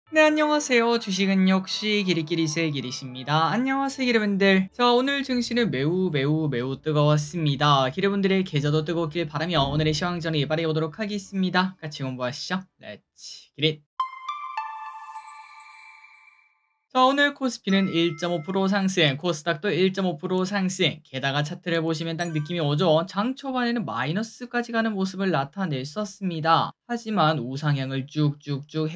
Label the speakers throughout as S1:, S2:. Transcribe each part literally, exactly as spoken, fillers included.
S1: 네, 안녕하세요. 주식은 역시 기리기리세 기리십니다. 안녕하세요, 여러분들. 자, 오늘 증시는 매우 매우 매우 뜨거웠습니다. 여러분들의 계좌도 뜨겁길 바라며 오늘의 시황 정리 빠르보도록 하겠습니다. 같이 공부하시죠. 렛츠 기릿. 자, 오늘 코스피는 일 점 오 퍼센트 상승, 코스닥도 일 점 오 퍼센트 상승. 게다가 차트를 보시면 딱 느낌이 오죠. 장 초반에는 마이너스까지 가는 모습을 나타냈었습니다. 하지만 우상향을 쭉쭉쭉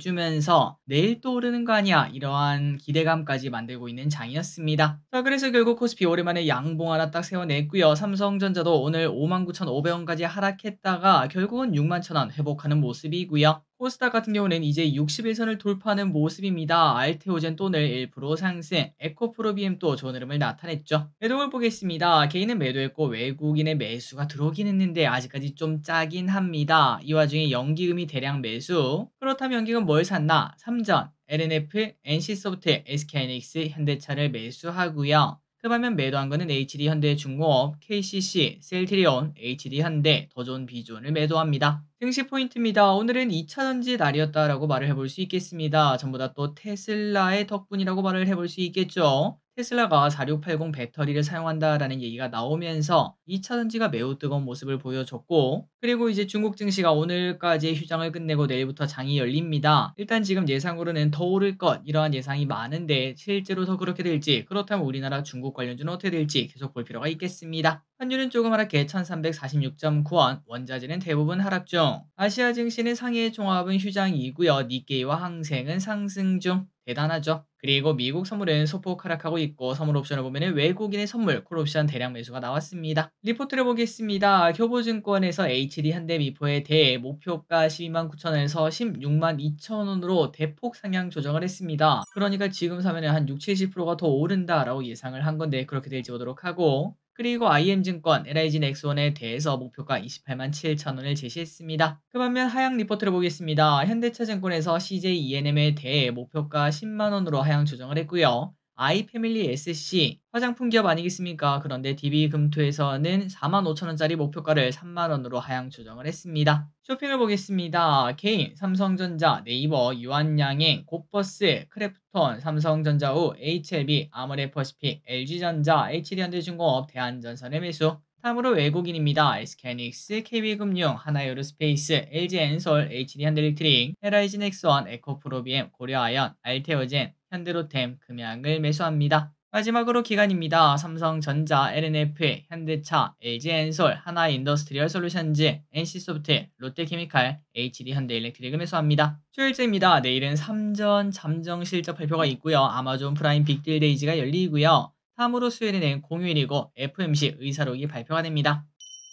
S1: 해내주면서 내일 또 오르는 거 아니야, 이러한 기대감까지 만들고 있는 장이었습니다. 자, 그래서 결국 코스피 오랜만에 양봉 하나 딱 세워냈고요. 삼성전자도 오늘 오만 구천오백 원까지 하락했다가 결국은 육만 천 원 회복하는 모습이고요. 코스닥 같은 경우는 이제 육십일 선을 돌파하는 모습입니다. 알테오젠 또 오늘 일 퍼센트 상승, 에코프로비엠 또 좋은 흐름을 나타냈죠. 매도를 보겠습니다. 개인은 매도했고 외국인의 매수가 들어오긴 했는데 아직까지 좀 짜긴 합니다. 이 와중에 연기금이 대량 매수. 그렇다면 연기금 뭘 샀나? 삼전, 엘엔에프, 엔씨소프트, 에스케이하이닉스, 현대차를 매수하고요. 그 반면 매도한 거는 에이치디 현대중공업, 케이씨씨, 셀트리온, 에이치디 현대, 더존 비존을 매도합니다. 증시 포인트입니다. 오늘은 이 차 전지의 날이었다라고 말을 해볼 수 있겠습니다. 전부 다 또 테슬라의 덕분이라고 말을 해볼 수 있겠죠. 테슬라가 사육팔공 배터리를 사용한다라는 얘기가 나오면서 이 차 전지가 매우 뜨거운 모습을 보여줬고, 그리고 이제 중국 증시가 오늘까지 휴장을 끝내고 내일부터 장이 열립니다. 일단 지금 예상으로는 더 오를 것, 이러한 예상이 많은데 실제로 더 그렇게 될지, 그렇다면 우리나라 중국 관련주는 어떻게 될지 계속 볼 필요가 있겠습니다. 환율은 조금 하락해 천삼백사십육 점 구 원, 원자재는 대부분 하락 중. 아시아 증시는 상해 종합은 휴장이고요. 니케이와 항생은 상승 중. 대단하죠. 그리고 미국 선물은 소폭 하락하고 있고, 선물 옵션을 보면 외국인의 선물, 콜옵션 대량 매수가 나왔습니다. 리포트를 보겠습니다. 교보증권에서 에이치디 현대미포에 대해 목표가 십이만 구천 원에서 십육만 이천 원으로 대폭 상향 조정을 했습니다. 그러니까 지금 사면 한 육, 칠십 퍼센트가 더 오른다라고 예상을 한 건데 그렇게 될지 보도록 하고, 그리고 아이엠증권, 엘아이지넥스원에 대해서 목표가 이십팔만 칠천 원을 제시했습니다. 그 반면 하향 리포트를 보겠습니다. 현대차증권에서 씨제이이엔엠에 대해 목표가 십만 원으로 하향 조정을 했고요. 아이패밀리 에스씨, 화장품 기업 아니겠습니까? 그런데 디비금토에서는 사만 오천 원짜리 목표가를 삼만 원으로 하향 조정을 했습니다. 쇼핑을 보겠습니다. 개인, 삼성전자, 네이버, 유한양행, 곱버스, 크래프톤, 삼성전자우, 에이치엘비, 아모레퍼시픽, 엘지전자, 에이치디현대중공업, 대한전선의 매수. 다음으로 외국인입니다. 에스케이하이닉스, 케이비금융, 하나유로스페이스, 엘지엔솔, 에이치디현대일렉트릭, 엘아이지넥스원, 에코프로비엠, 고려아연, 알테오젠, 현대로템, 금양을 매수합니다. 마지막으로 기관입니다. 삼성전자, 엘엔에프, 현대차, 엘지엔솔, 하나인더스트리얼 솔루션즈, 엔씨소프트, 롯데케미칼, 에이치디현대일렉트릭을 매수합니다. 수요일째입니다. 내일은 삼전 잠정 실적 발표가 있고요. 아마존 프라임 빅딜데이즈가 열리고요. 다음으로 수요일에는 공휴일이고 에프오엠씨 의사록이 발표가 됩니다.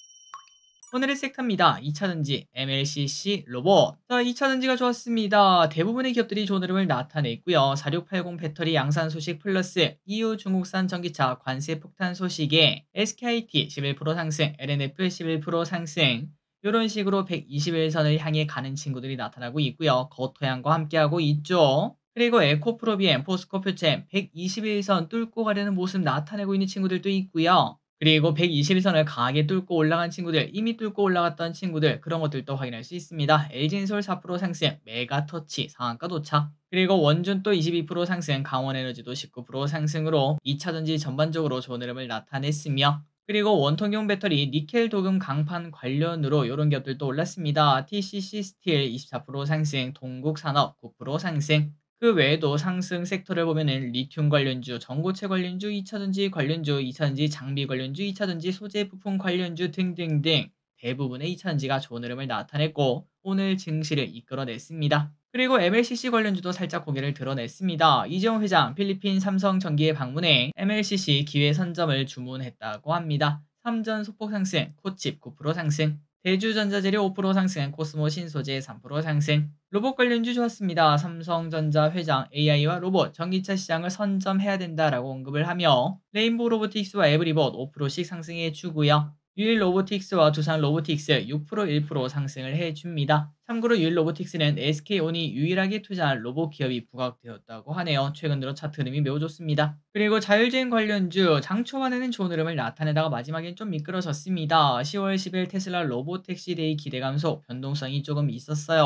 S1: 오늘의 섹터입니다. 이 차 전지, 엠엘씨씨, 로봇. 자, 이 차 전지가 좋았습니다. 대부분의 기업들이 좋은 흐름을 나타냈고요. 사육팔공 배터리 양산 소식 플러스 이유 중국산 전기차 관세 폭탄 소식에 에스케이아이티 십일 퍼센트 상승, 엘엔에프 십일 퍼센트 상승. 이런 식으로 백이십일 선을 향해 가는 친구들이 나타나고 있고요. 거토양과 함께하고 있죠. 그리고 에코프로비엠, 포스코표챔 백이십일 선 뚫고 가려는 모습 나타내고 있는 친구들도 있고요. 그리고 백이십일 선을 강하게 뚫고 올라간 친구들, 이미 뚫고 올라갔던 친구들, 그런 것들도 확인할 수 있습니다. 엘지엔솔 사 퍼센트 상승, 메가터치 상한가 도착. 그리고 원준 또 이십이 퍼센트 상승, 강원에너지도 십구 퍼센트 상승으로 이 차 전지 전반적으로 좋은 흐름을 나타냈으며, 그리고 원통용 배터리, 니켈 도금 강판 관련으로 이런 기업들도 올랐습니다. 티씨씨 스틸 이십사 퍼센트 상승, 동국산업 구 퍼센트 상승. 그 외에도 상승 섹터를 보면은 리튬 관련주, 전고체 관련주, 이 차 전지 관련주, 이 차 전지 장비 관련주, 이 차 전지 소재 부품 관련주 등등등 대부분의 이 차 전지가 좋은 흐름을 나타냈고 오늘 증시를 이끌어냈습니다. 그리고 엠엘씨씨 관련주도 살짝 고개를 드러냈습니다. 이재용 회장 필리핀 삼성전기에 방문해 엠엘씨씨 기회 선점을 주문했다고 합니다. 삼전 소폭 상승, 코칩 구 퍼센트 상승. 대주전자재료 오 퍼센트 상승, 코스모 신소재 삼 퍼센트 상승. 로봇 관련주 좋았습니다. 삼성전자 회장 에이아이와 로봇, 전기차 시장을 선점해야 된다라고 언급을 하며 레인보우 로보틱스와 에브리봇 오 퍼센트씩 상승해 주고요. 유일 로보틱스와 두산 로보틱스 육 퍼센트 일 퍼센트 상승을 해줍니다. 참고로 유일 로보틱스는 에스케이온이 유일하게 투자한 로봇 기업이 부각되었다고 하네요. 최근 들어 차트 흐름이 매우 좋습니다. 그리고 자율주행 관련주 장 초반에는 좋은 흐름을 나타내다가 마지막엔 좀 미끄러졌습니다. 시월 십일 테슬라 로보택시 데이 기대 감소, 변동성이 조금 있었어요.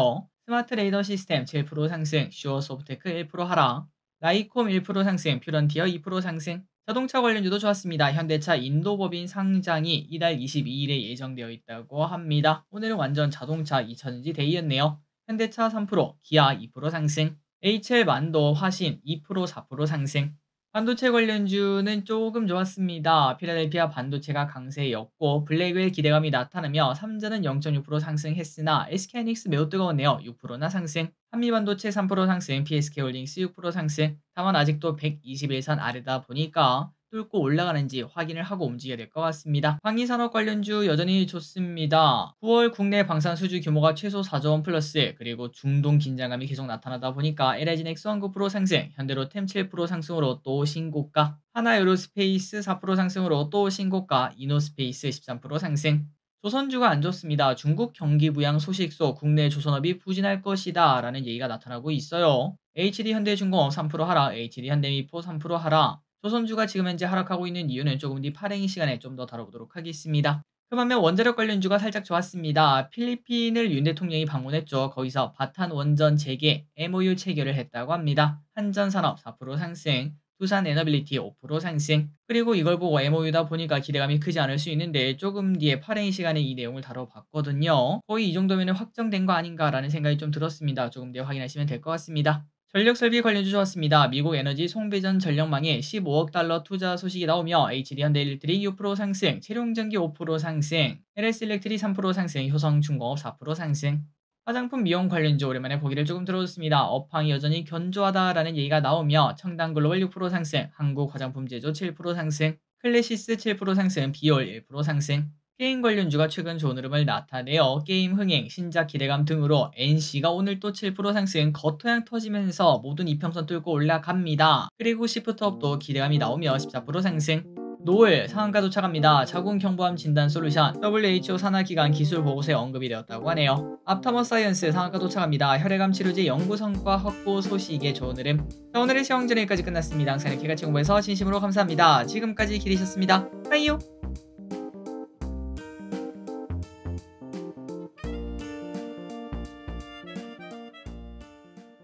S1: 스마트 레이더 시스템 칠 퍼센트 상승, 슈어소프테크 일 퍼센트 하락, 라이콤 일 퍼센트 상승, 퓨런티어 이 퍼센트 상승. 자동차 관련주도 좋았습니다. 현대차 인도법인 상장이 이달 이십이일에 예정되어 있다고 합니다. 오늘은 완전 자동차 이차전지 데이였네요. 현대차 삼 퍼센트, 기아 이 퍼센트 상승, 에이치엘 만도, 화신 이 퍼센트 사 퍼센트 상승. 반도체 관련주는 조금 좋았습니다. 필라델피아 반도체가 강세였고 블랙웰 기대감이 나타나며 삼전은 영 점 육 퍼센트 상승했으나 에스케이하이닉스 매우 뜨거웠네요. 육 퍼센트나 상승. 한미반도체 삼 퍼센트 상승, 피에스케이홀딩스 육 퍼센트 상승. 다만 아직도 백이십일 선 아래다 보니까 뚫고 올라가는지 확인을 하고 움직여야 될 것 같습니다. 방위산업 관련주 여전히 좋습니다. 구월 국내 방산 수주 규모가 최소 사조 원 플러스, 그리고 중동 긴장감이 계속 나타나다 보니까 엘아이지 넥스원 구 퍼센트 상승, 현대로템 칠 퍼센트 상승으로 또 신고가, 하나에어로스페이스 사 퍼센트 상승으로 또 신고가, 이노스페이스 십삼 퍼센트 상승. 조선주가 안 좋습니다. 중국 경기 부양 소식소 국내 조선업이 부진할 것이다 라는 얘기가 나타나고 있어요. 에이치디 현대중공업 삼 퍼센트 하락, 에이치디 현대미포 삼 퍼센트 하락. 조선주가 지금 현재 하락하고 있는 이유는 조금 뒤 팔행이 시간에 좀 더 다뤄보도록 하겠습니다. 그 반면 원자력 관련주가 살짝 좋았습니다. 필리핀을 윤 대통령이 방문했죠. 거기서 바탄 원전 재개 엠오유 체결을 했다고 합니다. 한전산업 사 퍼센트 상승, 두산에너빌리티 오 퍼센트 상승. 그리고 이걸 보고 엠오유다 보니까 기대감이 크지 않을 수 있는데 조금 뒤에 팔행이 시간에 이 내용을 다뤄봤거든요. 거의 이 정도면 확정된 거 아닌가라는 생각이 좀 들었습니다. 조금 뒤에 확인하시면 될 것 같습니다. 전력설비 관련주 좋았습니다. 미국 에너지 송배전 전력망에 십오억 달러 투자 소식이 나오며 에이치디 현대일렉트릭 육 퍼센트 상승, 체룡전기 오 퍼센트 상승, 엘에스일렉트릭 삼 퍼센트 상승, 효성중공업 사 퍼센트 상승. 화장품 미용 관련주 오랜만에 보기를 조금 들어줬습니다. 업황이 여전히 견조하다라는 얘기가 나오며 청담글로벌 육 퍼센트 상승, 한국화장품제조 칠 퍼센트 상승, 클래시스 칠 퍼센트 상승, 비올 일 퍼센트 상승. 게임 관련주가 최근 좋은 흐름을 나타내어 게임 흥행, 신작 기대감 등으로 엔씨가 오늘 또 칠 퍼센트 상승, 겉토양 터지면서 모든 이평선 뚫고 올라갑니다. 그리고 시프트업도 기대감이 나오며 십사 퍼센트 상승. 노을 상한가 도착합니다. 자궁 경부암 진단 솔루션 더블유에이치오 산하기관 기술 보고서에 언급이 되었다고 하네요. 앞타머 사이언스 상한가 도착합니다. 혈액암 치료제 연구 성과 확보 소식에 좋은 흐름. 자, 오늘의 시황전 여기까지 끝났습니다. 항상 이렇게 같이 공부해서 진심으로 감사합니다. 지금까지 기리셨습니다. 빠이요.